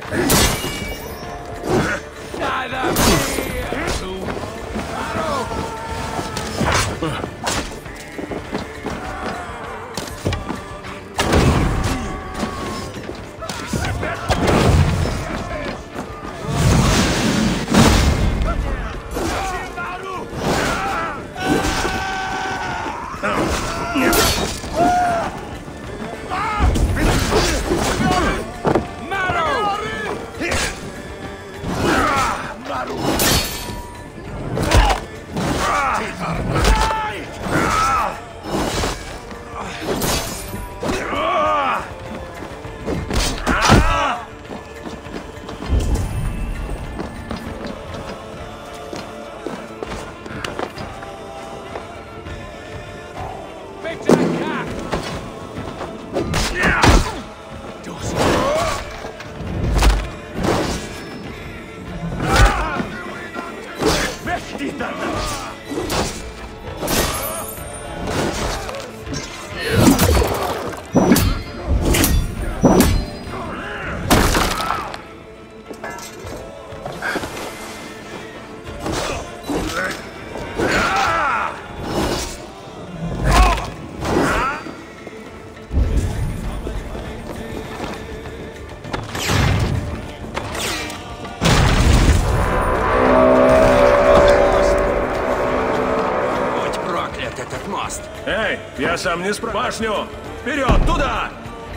Я сам не башню! Вперед, туда!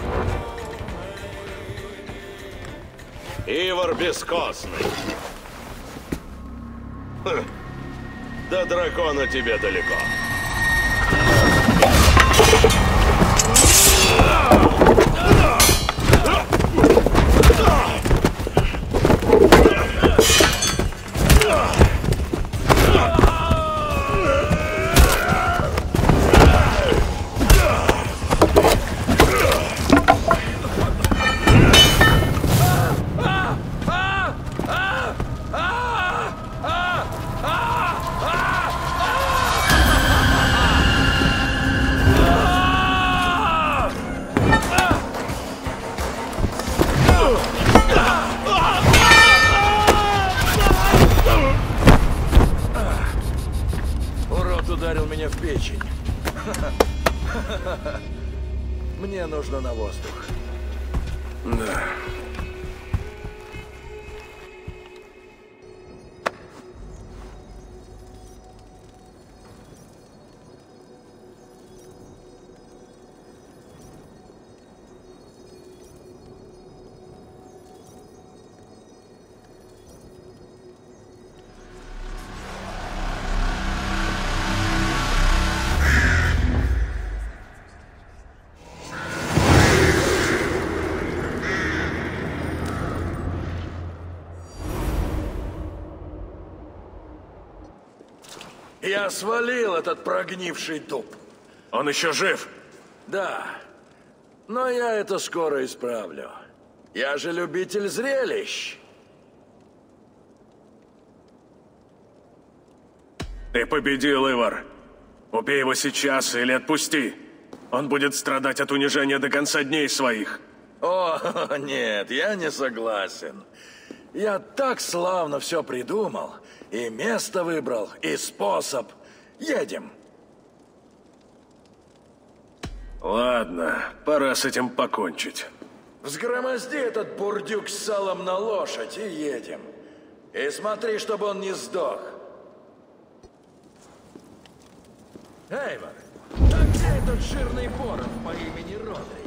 Ивар бескостный. Хм. До дракона тебе далеко. Ударил меня в печень. Мне нужно на воздух. Да. Я свалил этот прогнивший дуб. Он еще жив? Да. Но я это скоро исправлю. Я же любитель зрелищ. Ты победил, Ивар. Убей его сейчас или отпусти. Он будет страдать от унижения до конца дней своих. О, нет, я не согласен. Я так славно все придумал. И место выбрал, и способ. Едем. Ладно, пора с этим покончить. Взгромозди этот бурдюк с салом на лошадь и едем. И смотри, чтобы он не сдох. Эйвор, а где этот жирный боров по имени Родрик?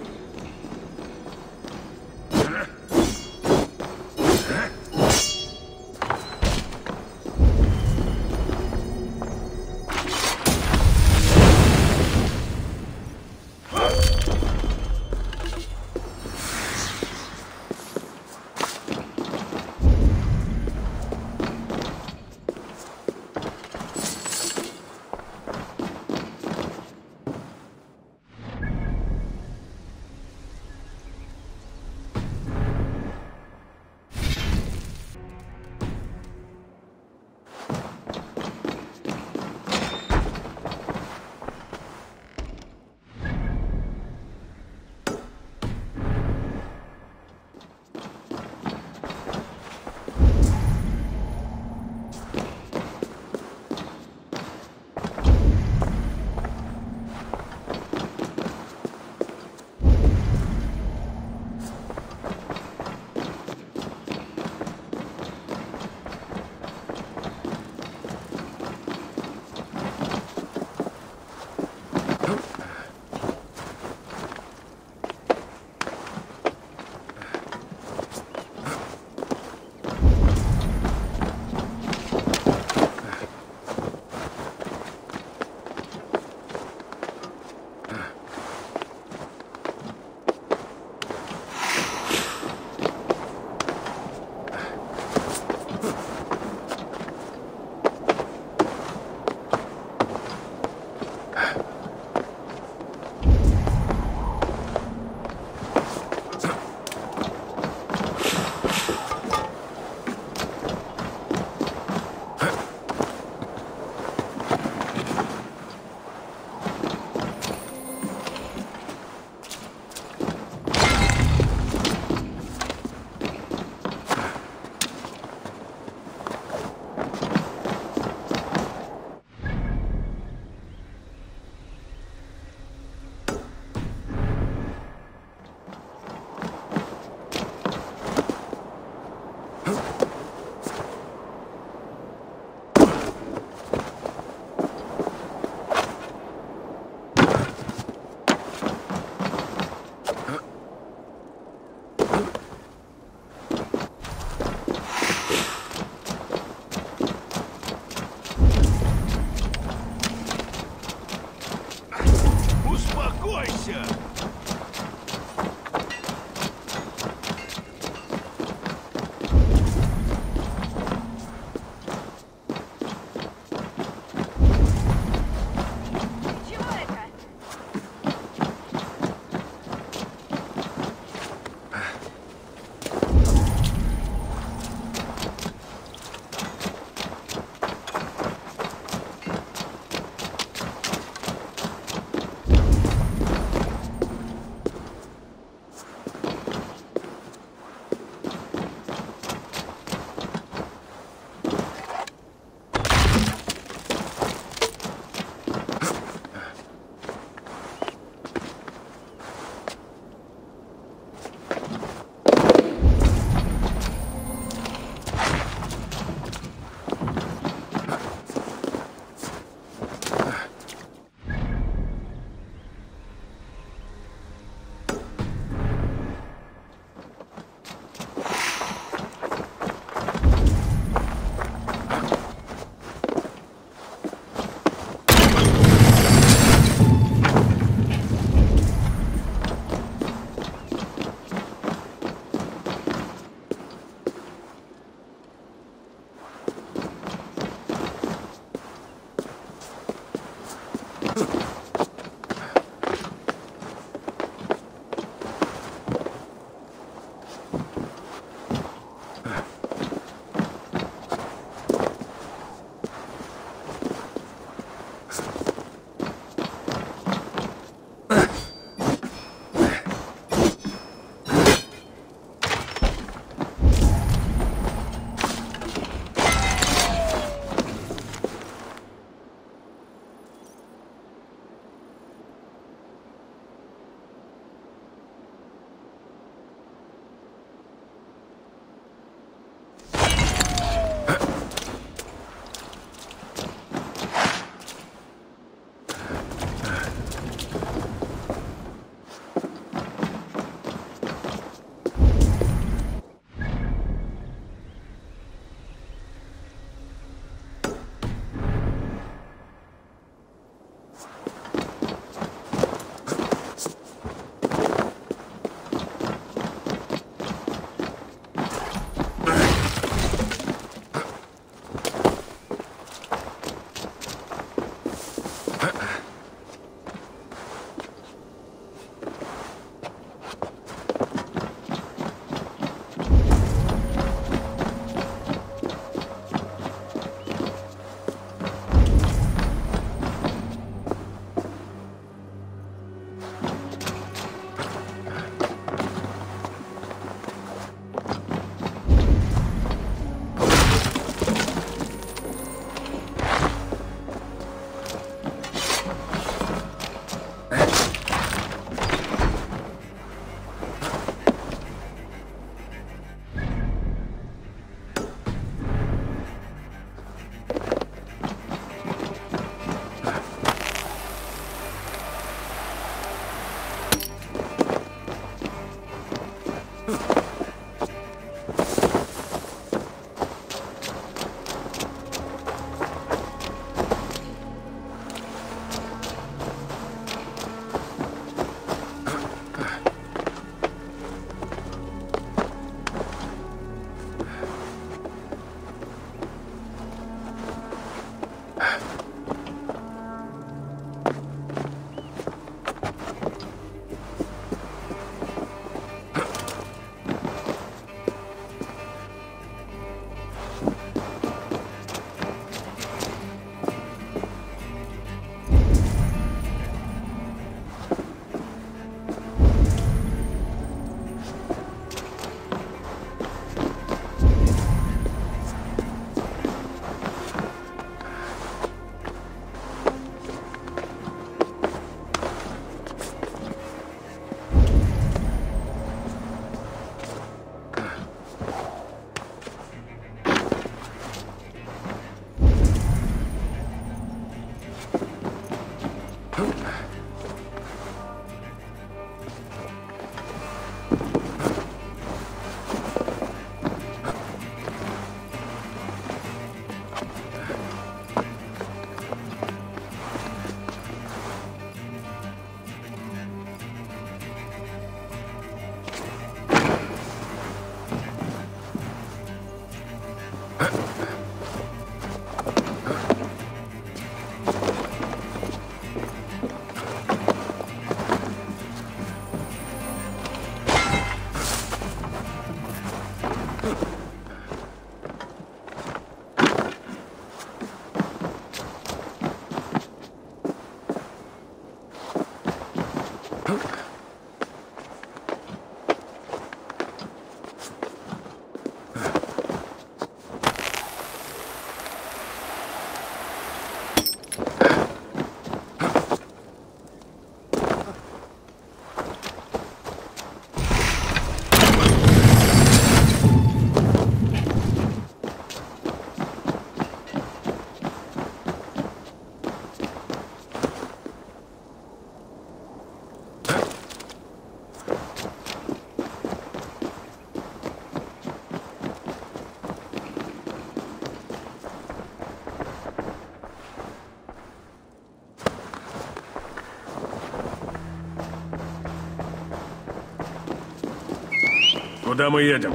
Куда мы едем?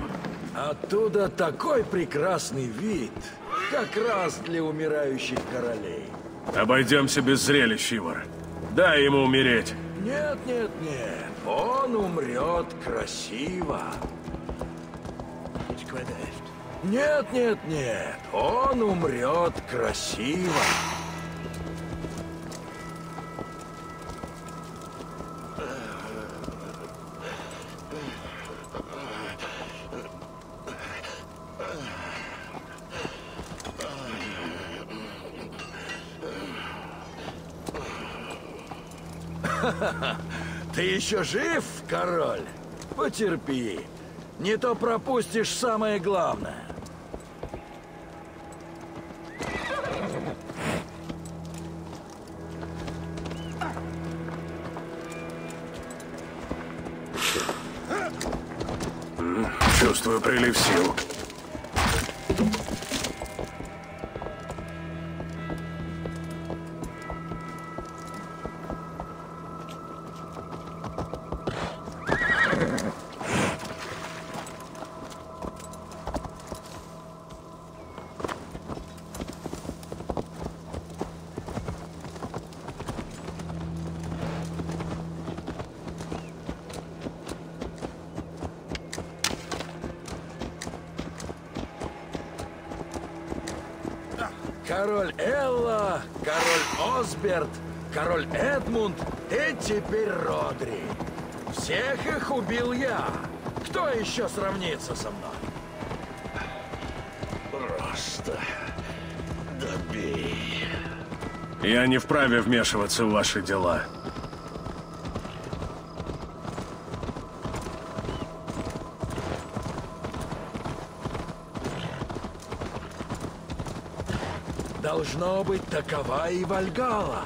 Оттуда такой прекрасный вид, как раз для умирающих королей. Обойдемся без зрелищ, Ивар. Дай ему умереть. Нет, нет, нет. Он умрет красиво. Нет, нет, нет. Он умрет красиво. Ты еще жив, король? Потерпи. Не то пропустишь самое главное. Чувствую прилив сил. Король Элла, король Осберт, король Эдмунд и теперь Родри. Всех их убил я. Кто еще сравнится со мной? Просто добей. Я не вправе вмешиваться в ваши дела. Должно быть, такова и Вальгалла.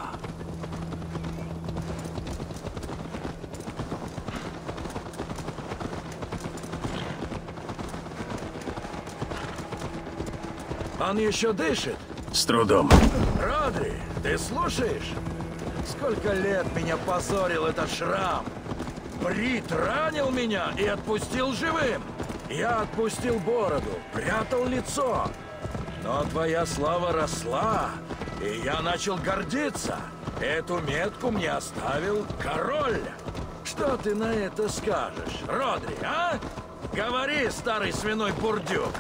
Он еще дышит? С трудом. Родри, ты слушаешь? Сколько лет меня позорил этот шрам? Брит ранил меня и отпустил живым. Я отпустил бороду, прятал лицо. Но твоя слава росла, и я начал гордиться. Эту метку мне оставил король. Что ты на это скажешь, Родри, а? Говори, старый свиной бурдюк.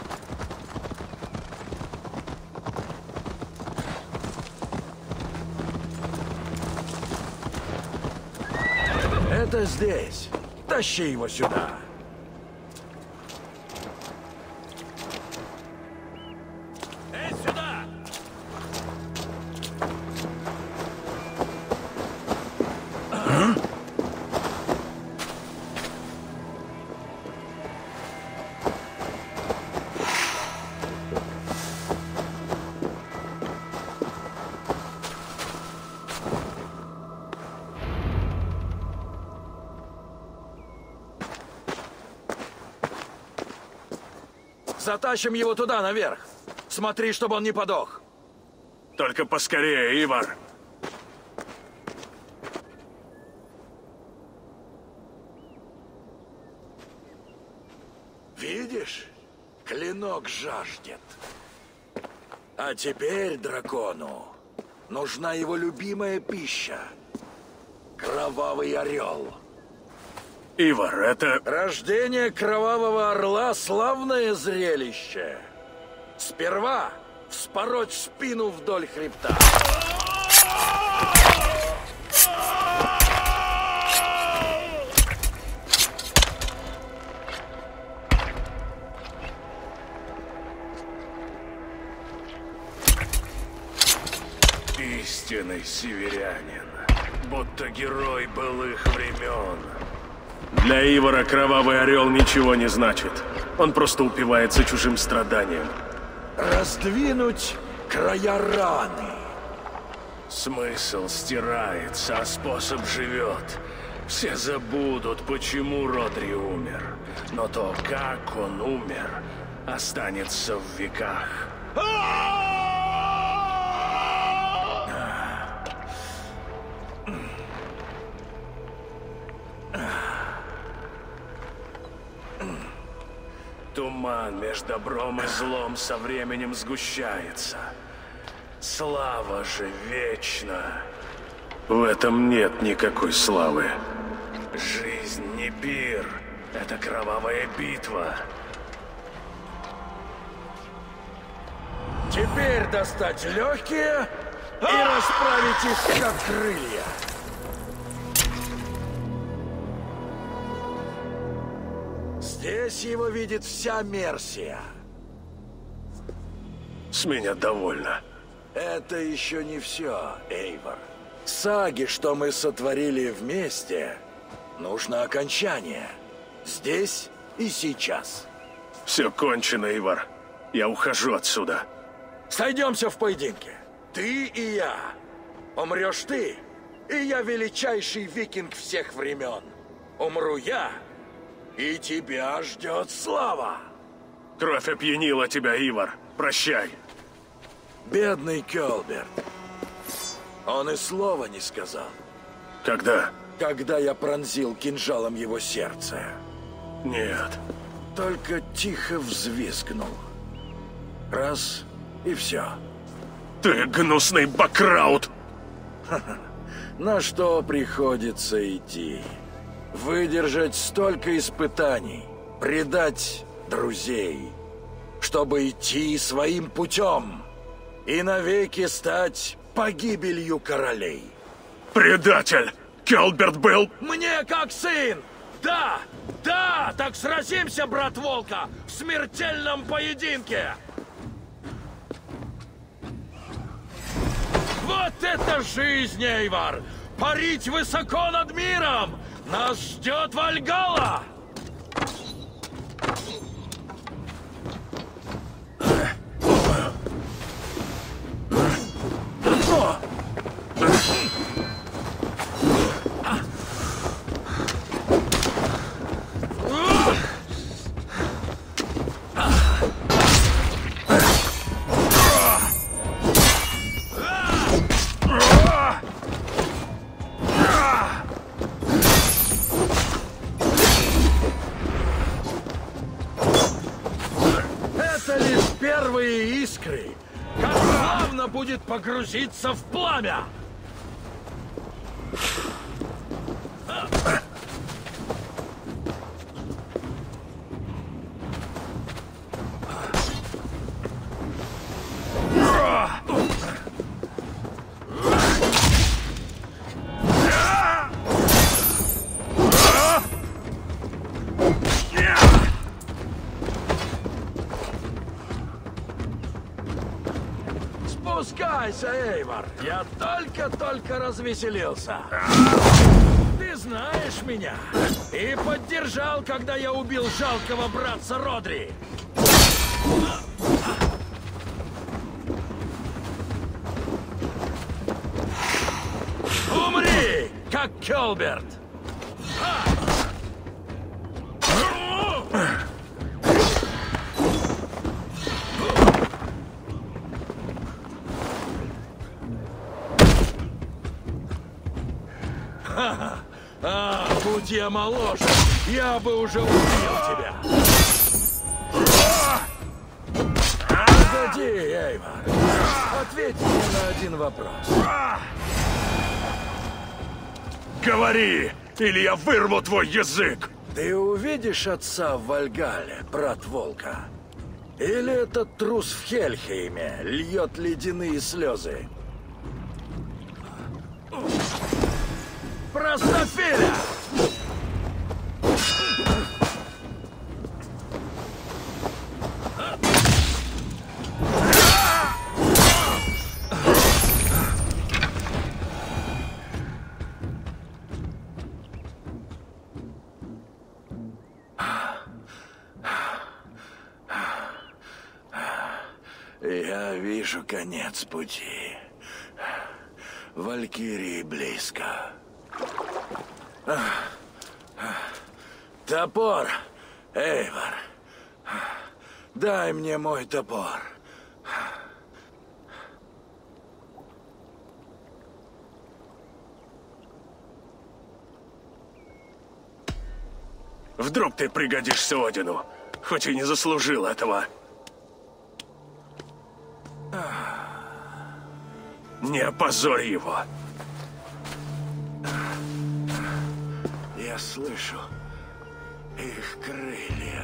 Это здесь. Тащи его сюда. Эй, сюда! Затащим его туда, наверх. Смотри, чтобы он не подох. Только поскорее, Ивар. Видишь? Клинок жаждет. А теперь дракону нужна его любимая пища. Кровавый орел. Ивар, это... Рождение кровавого орла — славное зрелище. Сперва вспороть спину вдоль хребта. Истинный северянин. Будто герой былых времен. Для Ивара кровавый орел ничего не значит. Он просто упивается чужим страданием. Раздвинуть края раны. Смысл стирается, а способ живет. Все забудут, почему Родри умер. Но то, как он умер, останется в веках. Туман между добром и злом со временем сгущается. Слава же вечна. В этом нет никакой славы. Жизнь не пир, это кровавая битва. Теперь достать легкие и расправить их, как крылья. Здесь его видит вся Мерсия. С меня довольно. Это еще не все, Эйвор. Саги, что мы сотворили вместе, нужно окончание. Здесь и сейчас. Все кончено, Ивар. Я ухожу отсюда. Сойдемся в поединке. Ты и я. Умрешь ты, и я величайший викинг всех времен. Умру я, и тебя ждет слава. Кровь опьянила тебя, Ивар. Прощай. Бедный Кёлберт. Он и слова не сказал. Когда? Когда я пронзил кинжалом его сердце. Нет. Только тихо взвизгнул. Раз и все. Ты гнусный бакраут! На что приходится идти? Выдержать столько испытаний, предать друзей, чтобы идти своим путем и навеки стать погибелью королей. Предатель! Кёлберт был... Мне как сын! Да! Да! Так сразимся, брат Волка, в смертельном поединке! Вот это жизнь, Эйвар! Парить высоко над миром! Нас ждет Вальгалла! первые искры, как славно будет погрузиться в пламя! Спускайся, Эйвор! Я только-только развеселился. Ты знаешь меня и поддержал, когда я убил жалкого братца Родри. Умри, как Кёлберт! Будь я моложе, я бы уже убил тебя. Погоди, Эйвор. Ответь мне на один вопрос. Говори, или я вырву твой язык! Ты увидишь отца в Вальгалле, брат Волка? Или этот трус в Хельхейме льет ледяные слезы? Простофиля! Я вижу конец пути. Валькирии близко. Топор, Эйвор. Дай мне мой топор. Вдруг ты пригодишься Одину, хоть и не заслужил этого. Не опозорь его. Я слышу их крылья.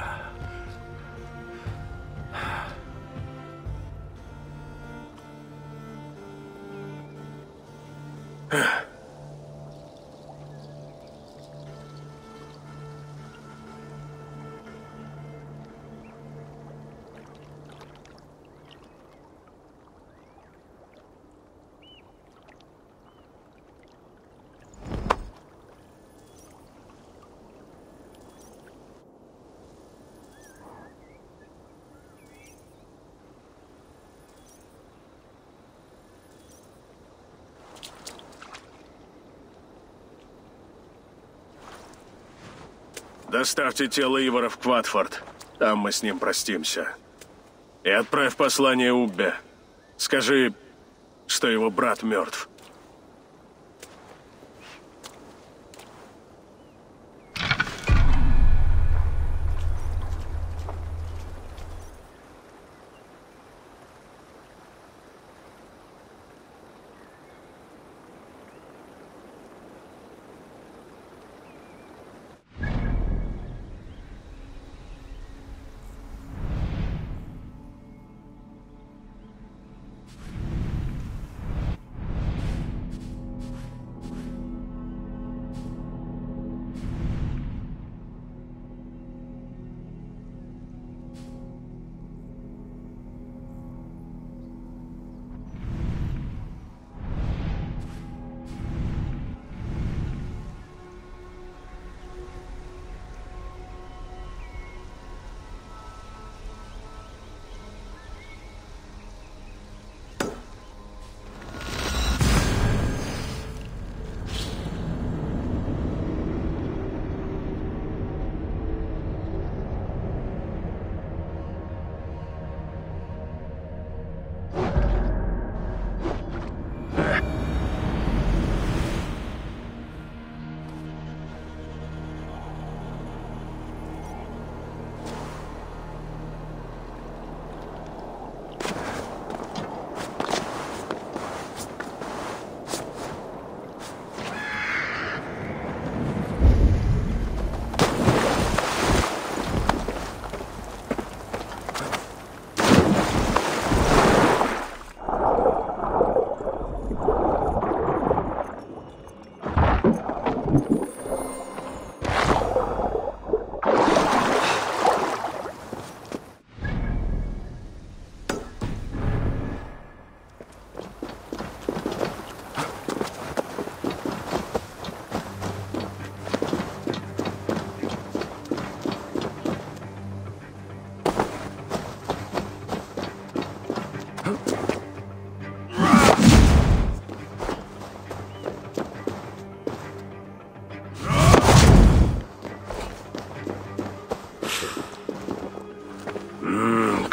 Доставьте тело Ивара в Квадфорд. Там мы с ним простимся. И отправь послание Уббе. Скажи, что его брат мертв.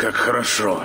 как хорошо.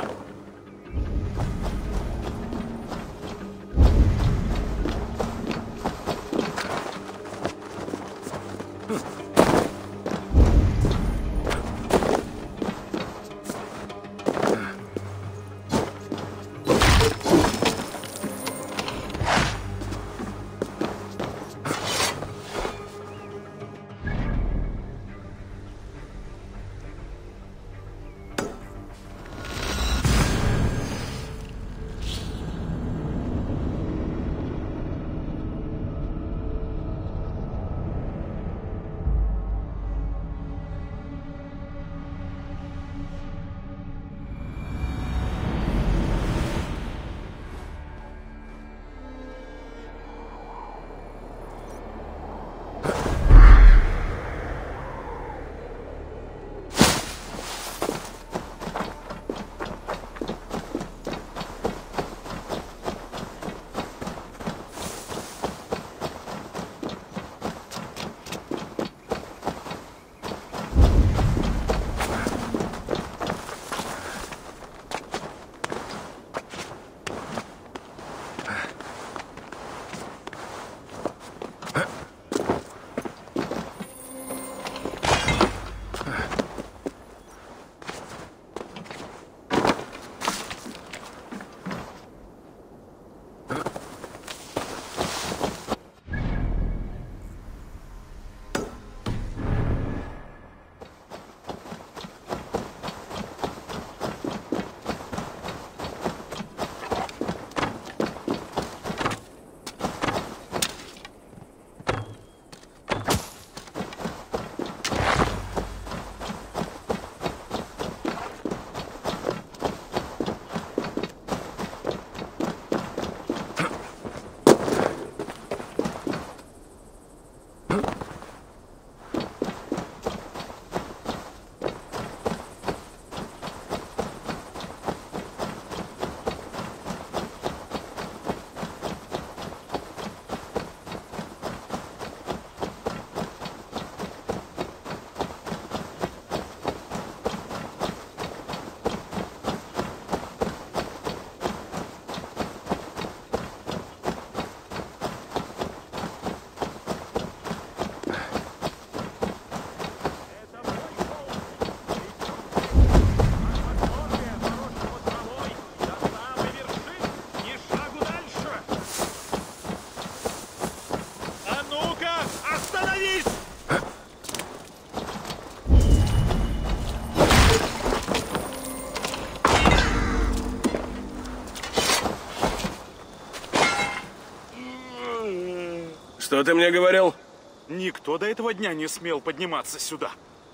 Что ты мне говорил? Никто до этого дня не смел подниматься сюда.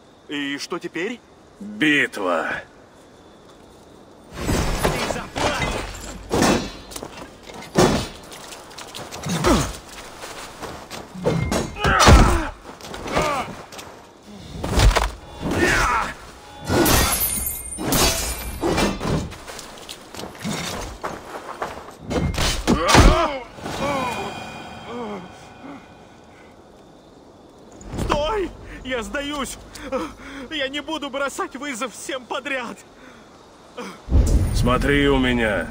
И что теперь? Битва. Ты заплатишь! Стой! Я сдаюсь! Я не буду бросать вызов всем подряд! Смотри у меня.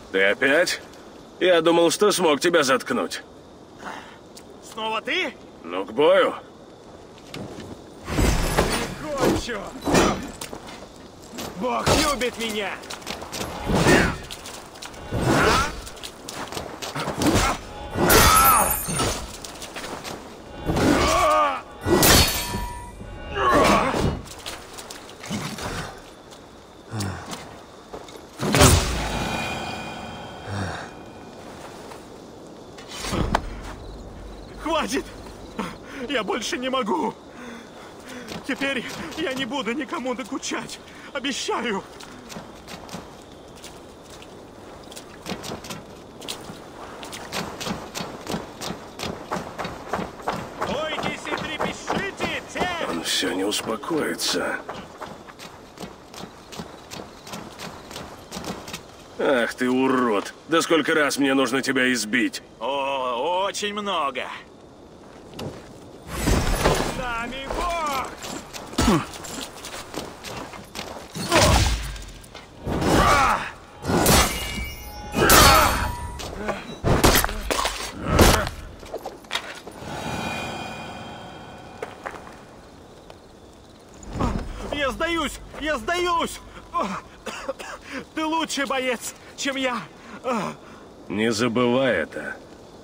Ты опять? Я думал, что смог тебя заткнуть. Снова ты? Ну, к бою. Кончу! Бог любит меня! Хватит! Я больше не могу! Теперь я не буду никому докучать. Обещаю! Бойтесь и трепещите, те! Он все не успокоится. Ах ты урод! Да сколько раз мне нужно тебя избить? О, очень много! С нами Бог! Я сдаюсь! Я сдаюсь! Ты лучший боец, чем я! Не забывай это.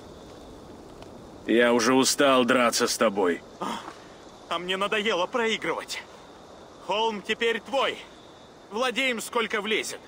Я уже устал драться с тобой. А мне надоело проигрывать. Холм теперь твой. Владеем, сколько влезет.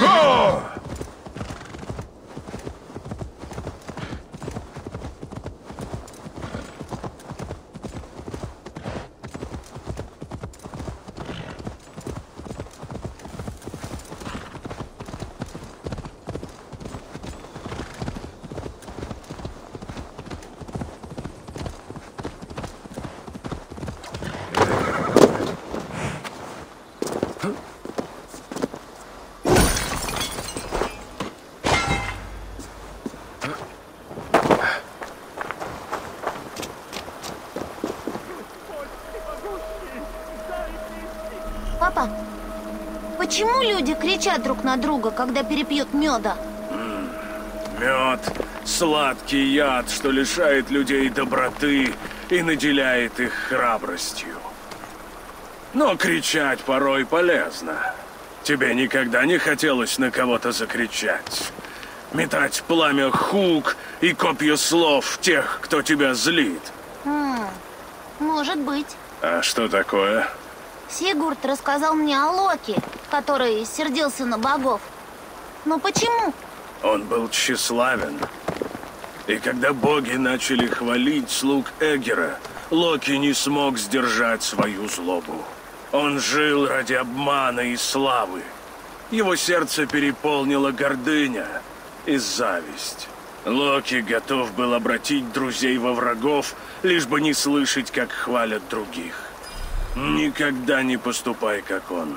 Папа, почему люди кричат друг на друга, когда перепьют меда? Мед — сладкий яд, что лишает людей доброты и наделяет их храбростью. Но кричать порой полезно. Тебе никогда не хотелось на кого-то закричать? Метать пламя хук и копья слов в тех, кто тебя злит? Может быть. А что такое? Сигурд рассказал мне о Локи, который сердился на богов. Но почему? Он был тщеславен. И когда боги начали хвалить слуг Эгера, Локи не смог сдержать свою злобу. Он жил ради обмана и славы. Его сердце переполнила гордыня и зависть. Локи готов был обратить друзей во врагов, лишь бы не слышать, как хвалят других. Никогда не поступай, как он.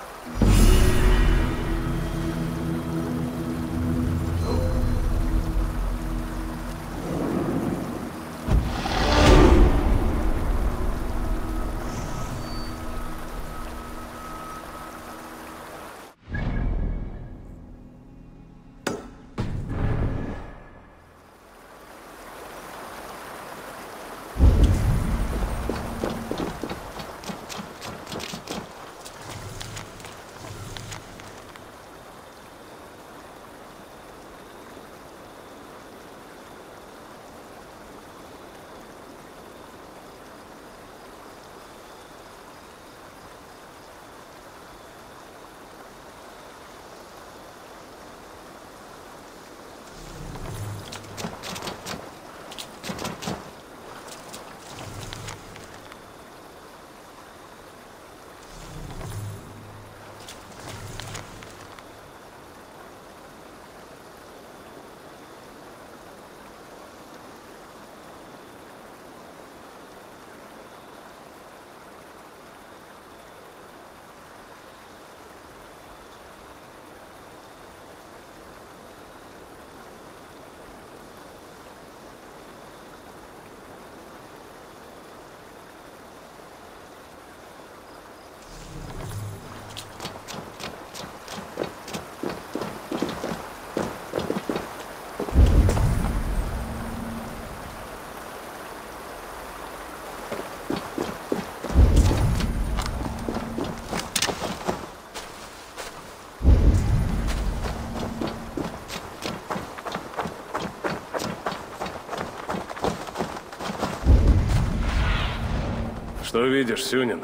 Что видишь, Сюнин?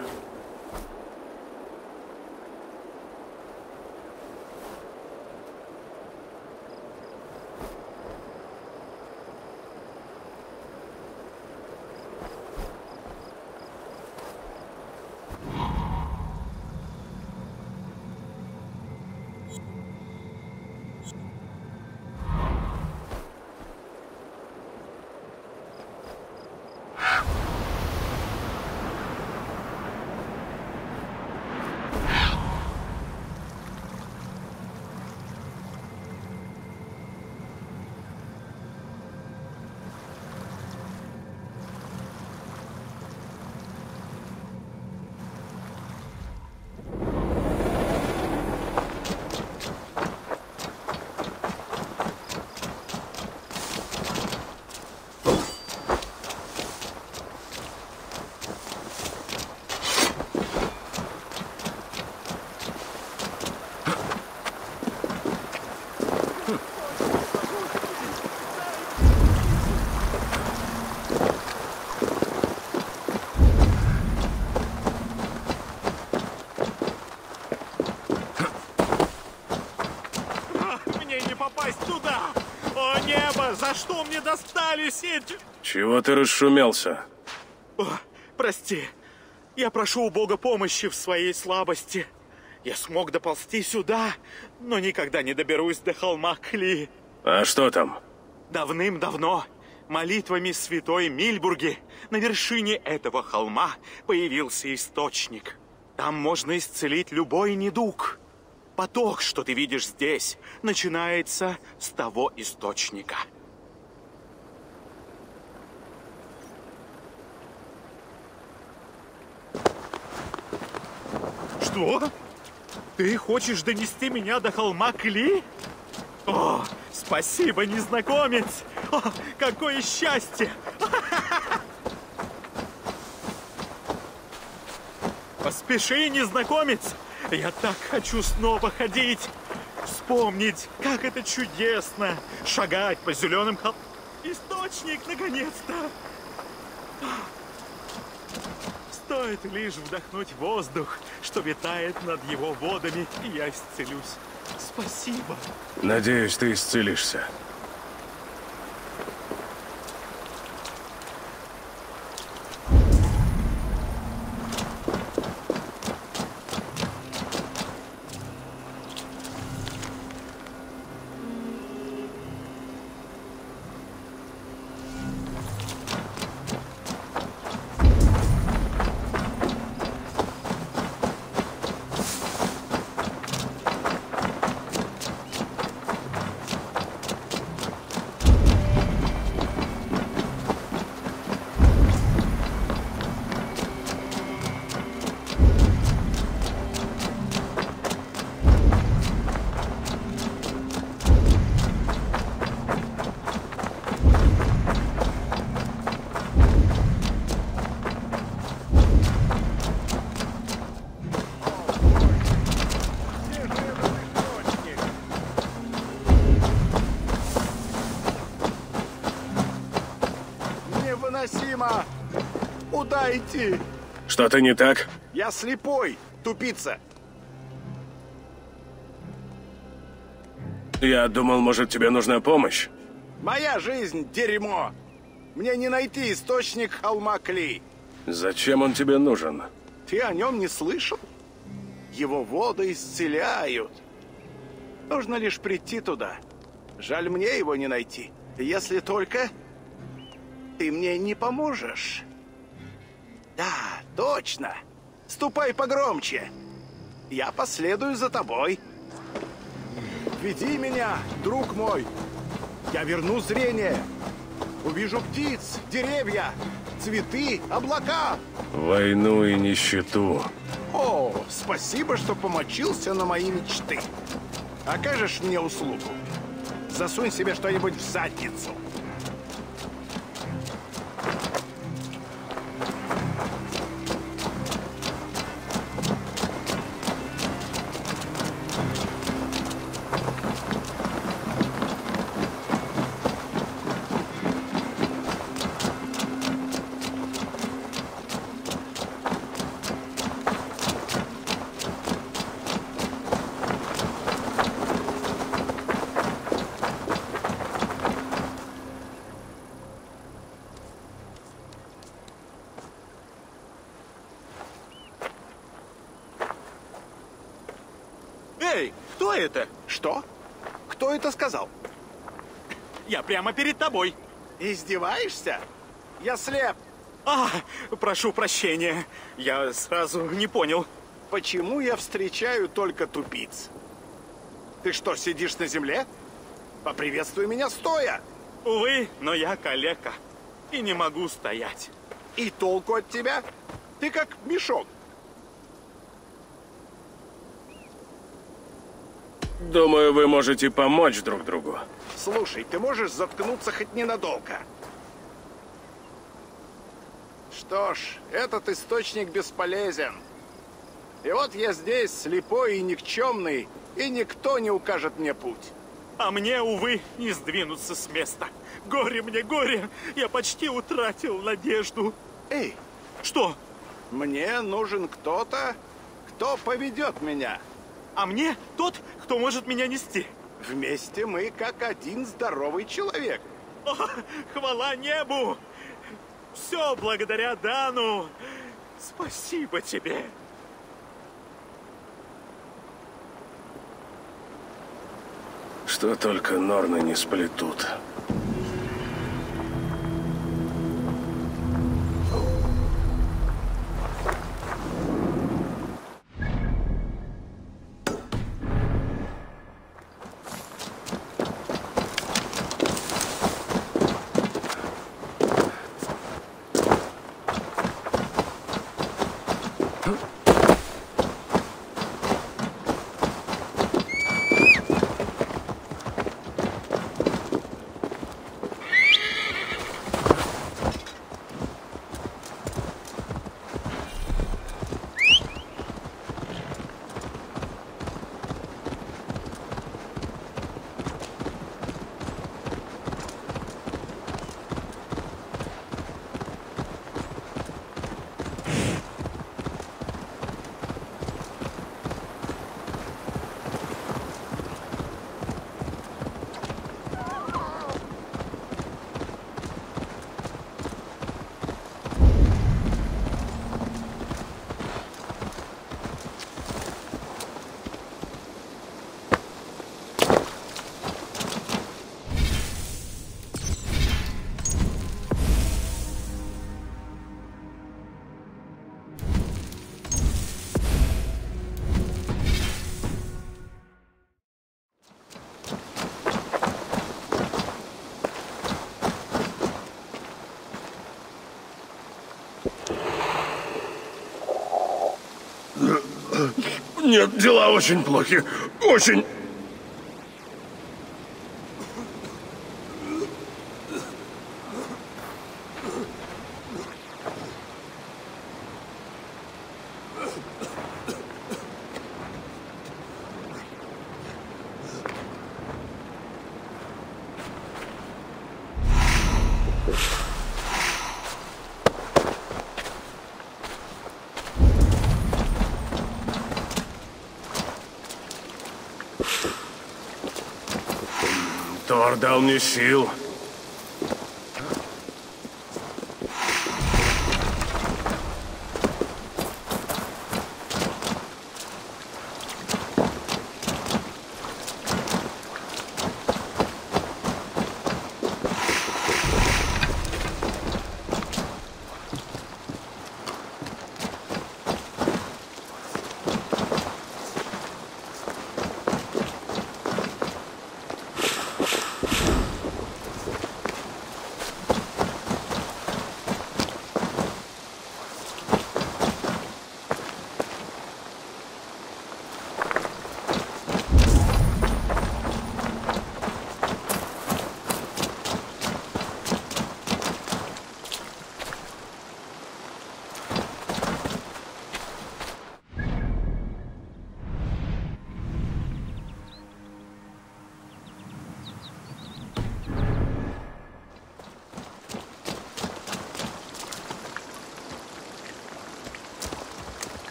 попасть туда! О, небо, за что мне достались эти... Чего ты расшумелся? О, прости, я прошу у Бога помощи в своей слабости. Я смог доползти сюда, но никогда не доберусь до холма Кли. А что там? Давным-давно молитвами святой Мильбурги на вершине этого холма появился источник. Там можно исцелить любой недуг. Поток, что ты видишь здесь, начинается с того источника. Что? Ты хочешь донести меня до холма Кли? О, спасибо, незнакомец! О, какое счастье! Поспеши, незнакомец! Я так хочу снова ходить, вспомнить, как это чудесно шагать по зеленым холмам. Источник, наконец-то! Стоит лишь вдохнуть воздух, что витает над его водами, и я исцелюсь. Спасибо. Надеюсь, ты исцелишься. Невыносимо! Куда идти? Что-то не так? Я слепой, тупица. Я думал, может, тебе нужна помощь? Моя жизнь — дерьмо. Мне не найти источник холма Кли. Зачем он тебе нужен? Ты о нем не слышал? Его воды исцеляют. Нужно лишь прийти туда. Жаль, мне его не найти. Если только ты мне не поможешь. Да, точно. Ступай погромче. Я последую за тобой. Веди меня, друг мой. Я верну зрение. Увижу птиц, деревья, цветы, облака. Войну и нищету. О, спасибо, что помочился на мои мечты. Окажешь мне услугу? Засунь себе что-нибудь в задницу. Эй, кто это? Что? Кто это сказал? Я прямо перед тобой. Издеваешься? Я слеп. А, прошу прощения. Я сразу не понял. Почему я встречаю только тупиц? Ты что, сидишь на земле? Поприветствуй меня стоя. Увы, но я калека. И не могу стоять. И толку от тебя? Ты как мешок. Думаю, вы можете помочь друг другу. Слушай, ты можешь заткнуться хоть ненадолго? Что ж, этот источник бесполезен. И вот я здесь, слепой и никчемный, и никто не укажет мне путь. А мне, увы, не сдвинуться с места. Горе мне, горе! Я почти утратил надежду. Эй, Что? мне нужен кто-то, кто поведет меня. А мне тот, кто может меня нести. Вместе мы как один здоровый человек. О, хвала небу! Все благодаря Дану! Спасибо тебе! Что только Норны не сплетут. Нет, дела очень плохи. Очень. Тор дал мне сил.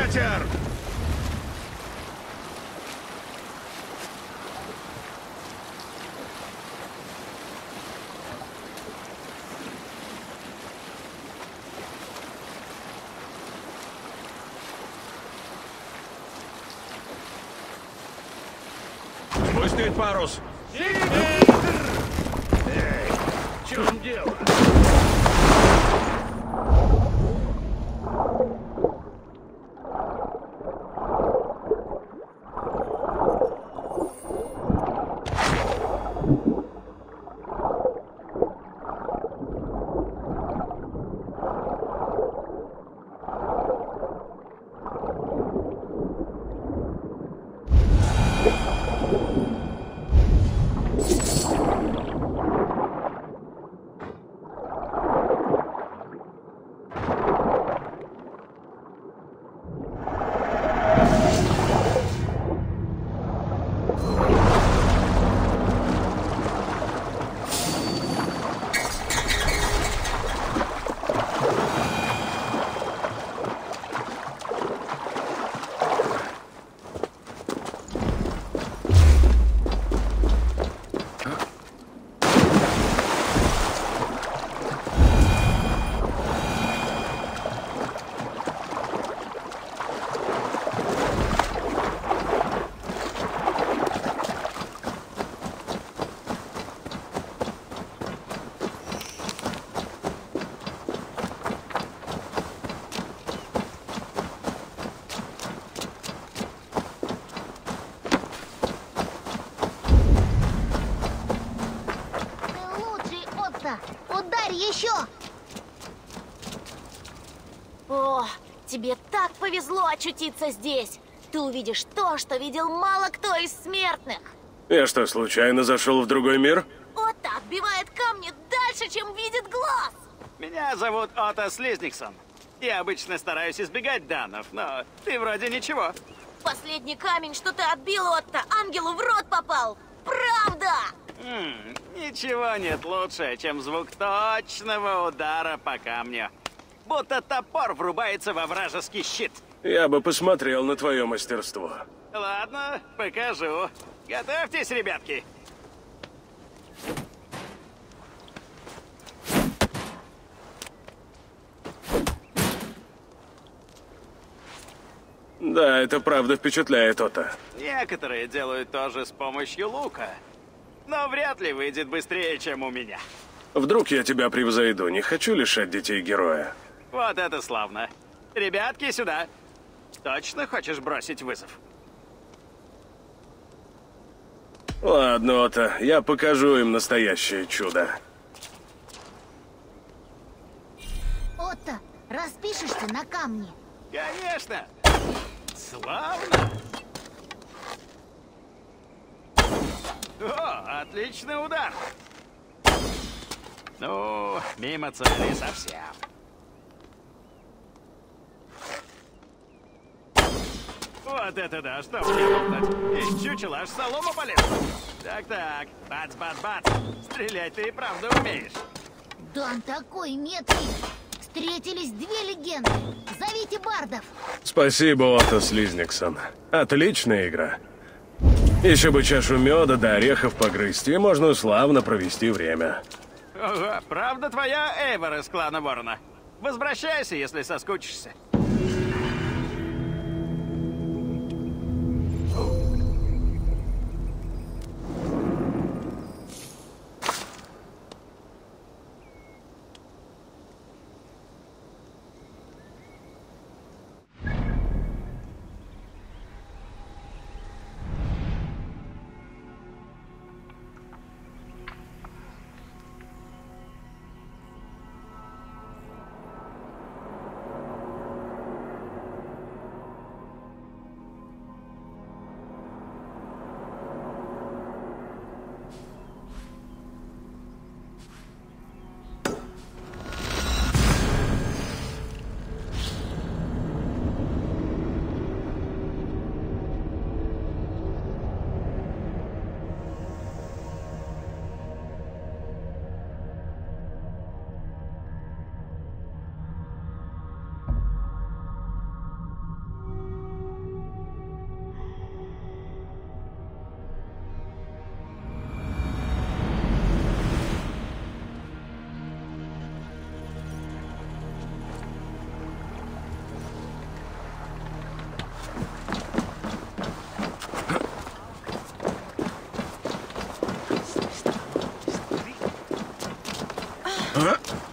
ветер! Спустить парус! Эй, в чем дело? Ударь еще! О, тебе так повезло очутиться здесь. Ты увидишь то, что видел мало кто из смертных. Я что, случайно зашел в другой мир? Отто отбивает камни дальше, чем видит глаз. Меня зовут Отто Слизниксон. Я обычно стараюсь избегать данов, но ты вроде ничего. Последний камень, что ты отбил, Отто, ангелу в рот попал. Правда! Ничего нет лучше, чем звук точного удара по камню. Будто топор врубается во вражеский щит. Я бы посмотрел на твое мастерство. Ладно, покажу. Готовьтесь, ребятки. Да, это правда впечатляет, Отто. Некоторые делают тоже с помощью лука. Но вряд ли выйдет быстрее, чем у меня. Вдруг я тебя превзойду, не хочу лишать детей героя. Вот это славно. Ребятки, сюда. Точно хочешь бросить вызов? Ладно, Отто, я покажу им настоящее чудо. Отто, распишешься на камне? Конечно! Славно! О, отличный удар! Ну, мимо цели совсем. Вот это да, что мне лопнуть? Из чучела аж солома полез. Так-так, бац-бац-бац. Стрелять ты и правда умеешь. Да он такой меткий. Встретились две легенды. Зовите бардов. Спасибо, Отто Слизниксон. Отличная игра. Еще бы чашу меда до орехов погрызть, и можно славно провести время. Ого, правда твоя, Эйвор из клана Ворона? Возвращайся, если соскучишься. А?